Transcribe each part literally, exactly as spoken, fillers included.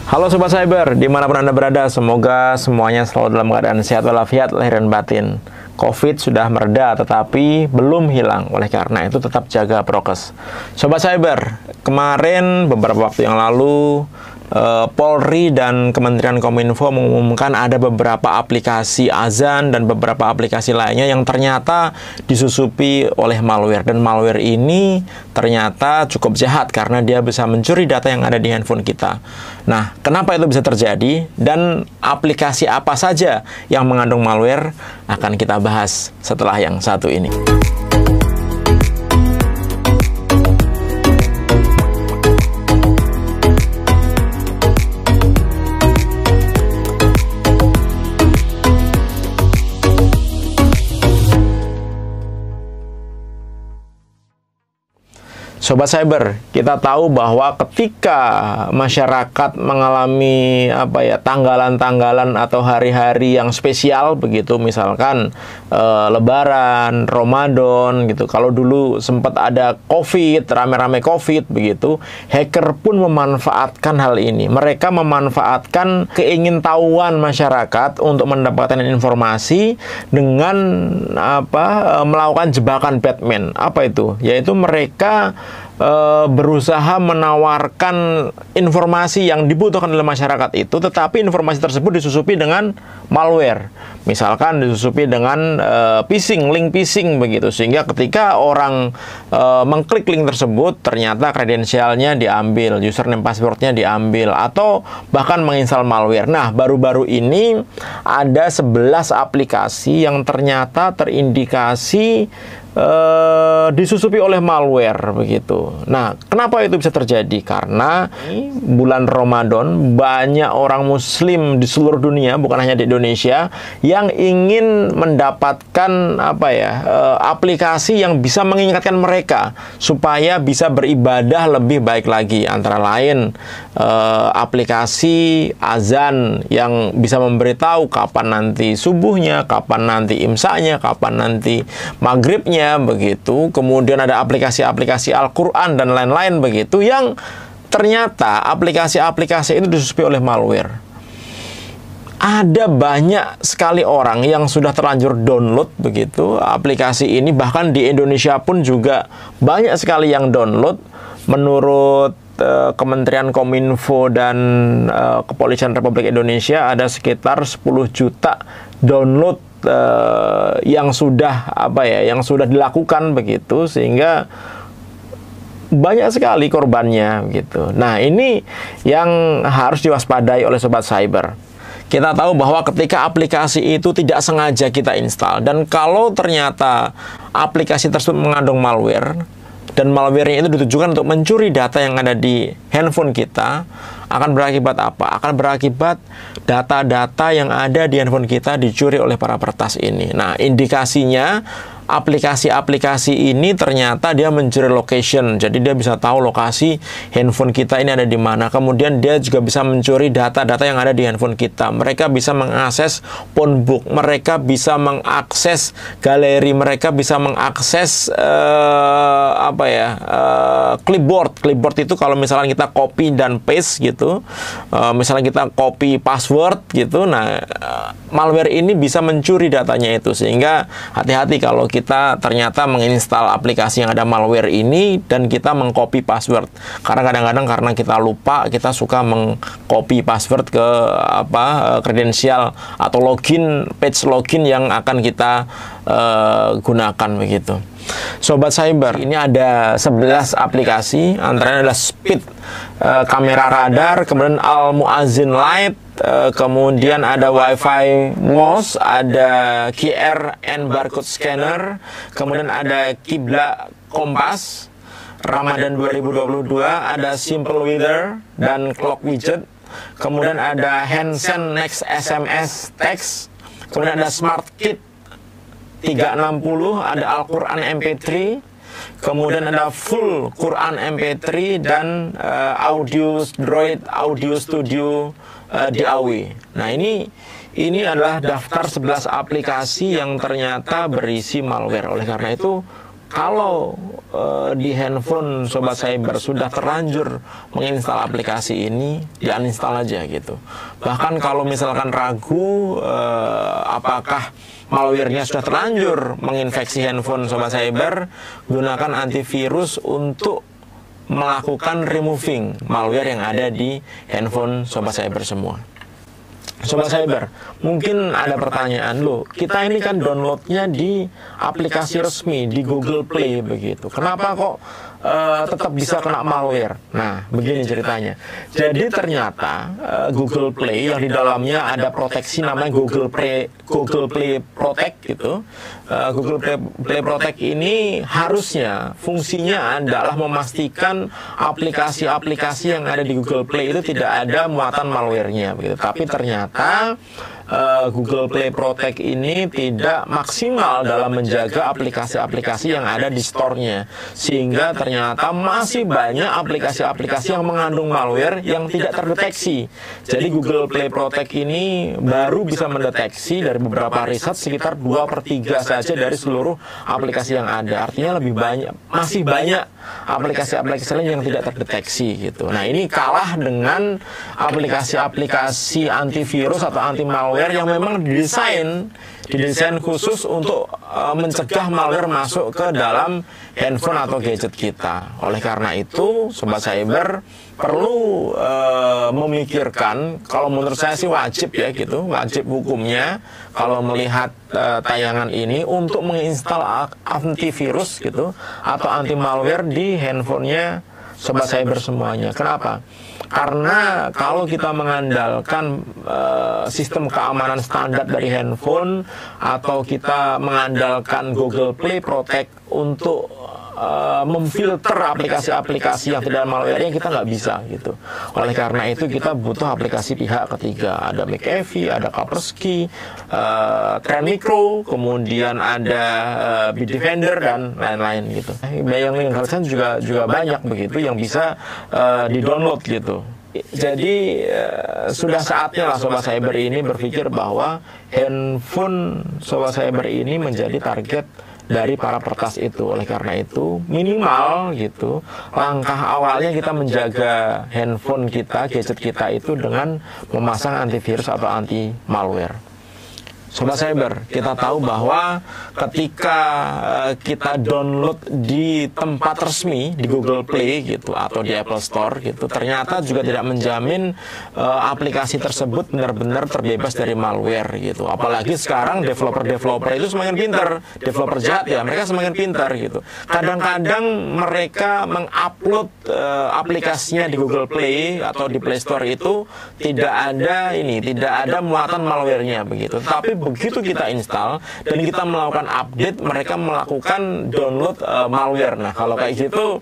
Halo Sobat Cyber, dimanapun Anda berada, semoga semuanya selalu dalam keadaan sehat walafiat, lahir dan batin. Covid sudah mereda, tetapi belum hilang. Oleh karena itu, tetap jaga prokes. Sobat Cyber, kemarin beberapa waktu yang lalu, Uh, Polri dan Kementerian Kominfo mengumumkan ada beberapa aplikasi azan dan beberapa aplikasi lainnya yang ternyata disusupi oleh malware. Dan malware ini ternyata cukup jahat karena dia bisa mencuri data yang ada di handphone kita. Nah, kenapa itu bisa terjadi dan aplikasi apa saja yang mengandung malware akan kita bahas setelah yang satu ini. Sobat Cyber, kita tahu bahwa ketika masyarakat mengalami apa ya tanggalan-tanggalan atau hari-hari yang spesial begitu, misalkan e, Lebaran, Ramadan gitu. Kalau dulu sempat ada Covid, rame-rame Covid begitu, hacker pun memanfaatkan hal ini. Mereka memanfaatkan keingintahuan masyarakat untuk mendapatkan informasi dengan apa e, melakukan jebakan Batman. Apa itu? Yaitu mereka Uh, berusaha menawarkan informasi yang dibutuhkan oleh masyarakat itu, tetapi informasi tersebut disusupi dengan malware. Misalkan disusupi dengan uh, phishing, link phishing begitu, sehingga ketika orang uh, mengklik link tersebut, ternyata kredensialnya diambil, username passwordnya diambil, atau bahkan menginstal malware. Nah, baru-baru ini ada sebelas aplikasi yang ternyata terindikasi Uh, disusupi oleh malware begitu. Nah, kenapa itu bisa terjadi? Karena bulan Ramadan banyak orang Muslim di seluruh dunia, bukan hanya di Indonesia, yang ingin mendapatkan apa ya uh, aplikasi yang bisa mengingatkan mereka supaya bisa beribadah lebih baik lagi. Antara lain uh, aplikasi azan yang bisa memberitahu kapan nanti subuhnya, kapan nanti imsaknya, kapan nanti maghribnya begitu. Kemudian ada aplikasi-aplikasi Al-Quran dan lain-lain begitu, yang ternyata aplikasi-aplikasi itu disusupi oleh malware. Ada banyak sekali orang yang sudah terlanjur download begitu aplikasi ini, bahkan di Indonesia pun juga banyak sekali yang download. Menurut uh, Kementerian Kominfo dan uh, Kepolisian Republik Indonesia ada sekitar sepuluh juta download Uh, yang sudah apa ya yang sudah dilakukan begitu, sehingga banyak sekali korbannya gitu. Nah, ini yang harus diwaspadai oleh Sobat Cyber. Kita tahu bahwa ketika aplikasi itu tidak sengaja kita install, dan kalau ternyata aplikasi tersebut mengandung malware, dan malware itu ditujukan untuk mencuri data yang ada di handphone kita, akan berakibat apa? Akan berakibat data-data yang ada di handphone kita dicuri oleh para peretas ini. Nah, indikasinya aplikasi-aplikasi ini ternyata dia mencuri location. Jadi dia bisa tahu lokasi handphone kita ini ada di mana. Kemudian dia juga bisa mencuri data-data yang ada di handphone kita. Mereka bisa mengakses phone book, mereka bisa mengakses galeri, mereka bisa mengakses uh, apa ya uh, clipboard. Clipboard itu kalau misalnya kita copy dan paste gitu, uh, misalnya kita copy password gitu. Nah, uh, malware ini bisa mencuri datanya itu, sehingga hati-hati kalau kita ternyata menginstal aplikasi yang ada malware ini dan kita mengcopy password. Karena kadang-kadang karena kita lupa, kita suka mengcopy password ke apa kredensial atau login, page login yang akan kita uh, gunakan begitu. Sobat Cyber, ini ada sebelas aplikasi, antaranya adalah Speed, uh, kamera radar, kemudian Al Muazzin Light, uh, kemudian ada Wi-Fi M O S, ada Q R and barcode scanner, kemudian ada Kiblat Kompas, Ramadan dua ribu dua puluh dua, ada Simple Weather dan Clock Widget, kemudian ada Hansen Next S M S Text, kemudian ada Smart Kit tiga enam nol, ada Al-Quran M P tiga, kemudian ada Full Quran M P tiga, dan uh, Audio Droid Audio Studio uh, D A W. Nah, ini ini adalah daftar sebelas aplikasi yang ternyata berisi malware. Oleh karena itu, kalau uh, di handphone Sobat Cyber sudah terlanjur menginstal aplikasi ini, di-uninstall aja gitu. Bahkan kalau misalkan ragu uh, apakah malware-nya sudah terlanjur menginfeksi handphone Sobat Cyber, gunakan antivirus untuk melakukan removing malware yang ada di handphone Sobat Cyber semua. Sobat Cyber, mungkin ada pertanyaan, loh, kita ini kan downloadnya di aplikasi resmi di Google Play begitu. Kenapa kok uh, tetap bisa kena malware? Nah, begini ceritanya. Jadi ternyata uh, Google Play yang di dalamnya ada proteksi namanya Google Play Google Play Protect gitu. Uh, Google Play, Play Protect ini harusnya fungsinya adalah memastikan aplikasi-aplikasi yang ada di Google Play itu tidak ada muatan malware-nya begitu. Tapi ternyata Ternyata uh, Google Play Protect ini tidak maksimal dalam menjaga aplikasi-aplikasi yang ada di store-nya, sehingga ternyata masih banyak aplikasi-aplikasi yang mengandung malware yang tidak terdeteksi. Jadi Google Play Protect ini baru bisa mendeteksi dari beberapa riset sekitar dua per tiga saja dari seluruh aplikasi yang ada. Artinya lebih banyak, masih banyak aplikasi-aplikasi lain yang tidak terdeteksi gitu. Nah, ini kalah dengan aplikasi-aplikasi antivirus atau anti malware yang memang didesain didesain khusus untuk uh, mencegah malware masuk ke dalam handphone atau gadget kita. Oleh karena itu, Sobat Cyber perlu uh, memikirkan, kalau menurut saya sih wajib ya gitu, wajib hukumnya kalau melihat uh, tayangan ini untuk menginstal antivirus gitu atau anti malware di handphonenya Sobat Cyber semuanya. Kenapa? Karena kalau kita mengandalkan uh, sistem keamanan standar dari handphone atau kita mengandalkan Google Play Protect untuk uh, memfilter aplikasi-aplikasi yang tidak malware yang kita nggak bisa gitu. Oleh karena itu kita butuh aplikasi pihak ketiga. Ada McAfee, ada Kaspersky, uh, Trend Micro, kemudian ada uh, Bitdefender dan lain-lain gitu. Yang lain juga juga banyak begitu yang bisa uh, di-download gitu. Jadi uh, sudah saatnya lah Sobat Cyber ini berpikir bahwa handphone Sobat Cyber ini menjadi target dari para peretas itu. Oleh karena itu minimal gitu langkah awalnya kita menjaga handphone kita, gadget kita itu dengan memasang antivirus atau anti malware. Sobat Cyber, kita tahu bahwa ketika uh, kita download di tempat resmi di Google Play gitu atau di Apple Store gitu, ternyata juga tidak menjamin uh, aplikasi tersebut benar-benar terbebas dari malware gitu. Apalagi sekarang developer-developer itu semakin pintar, developer jahat ya, mereka semakin pintar gitu. Kadang-kadang mereka mengupload uh, aplikasinya di Google Play atau di Play Store itu tidak ada ini, tidak ada muatan malware-nya begitu. Tapi begitu kita install dan kita melakukan update, mereka melakukan download uh, malware. Nah, kalau kayak gitu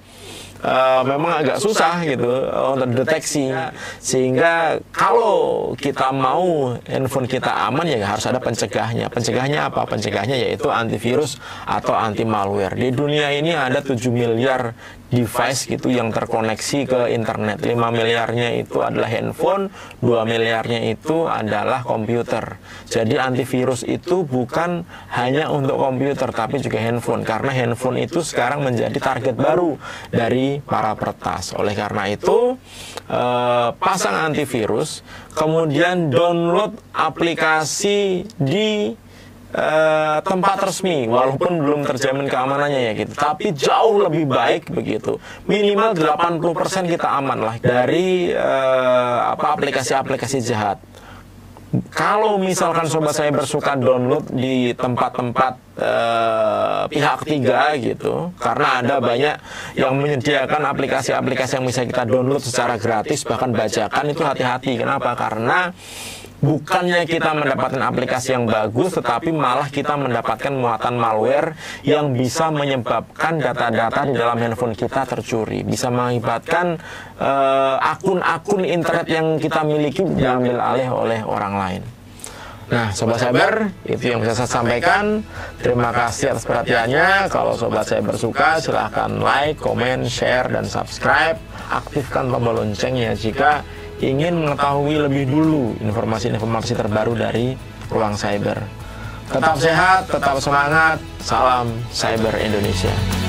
Uh, memang agak susah gitu uh, untuk deteksi, sehingga kalau kita mau handphone kita aman ya harus ada pencegahnya. Pencegahnya apa? Pencegahnya yaitu antivirus atau anti malware. Di dunia ini ada tujuh miliar device gitu yang terkoneksi ke internet. lima miliarnya itu adalah handphone, dua miliarnya itu adalah komputer. Jadi antivirus itu bukan hanya untuk komputer tapi juga handphone, karena handphone itu sekarang menjadi target baru dari para peretas. Oleh karena itu eh, pasang antivirus, kemudian download aplikasi di Uh, tempat resmi, walaupun belum terjamin keamanannya ya gitu, tapi jauh lebih baik begitu. Minimal delapan puluh persen kita aman lah dari uh, apa aplikasi-aplikasi jahat. Kalau misalkan Sobat Cyber suka download di tempat-tempat uh, pihak ketiga gitu, karena ada banyak yang menyediakan aplikasi-aplikasi yang bisa kita download secara gratis, bahkan bajakan, itu hati-hati. Kenapa? Karena bukannya kita mendapatkan aplikasi yang bagus, tetapi malah kita mendapatkan muatan malware yang bisa menyebabkan data-data di dalam handphone kita tercuri, bisa mengakibatkan akun-akun uh, internet yang kita miliki diambil alih oleh orang lain. Nah, Sobat Cyber, itu yang bisa saya sampaikan. Terima kasih atas perhatiannya. Kalau Sobat Cyber suka, silahkan like, komen, share, dan subscribe. Aktifkan tombol loncengnya jika ingin mengetahui lebih dulu informasi-informasi terbaru dari Ruang Cyber. Tetap sehat, tetap semangat. Salam Cyber Indonesia.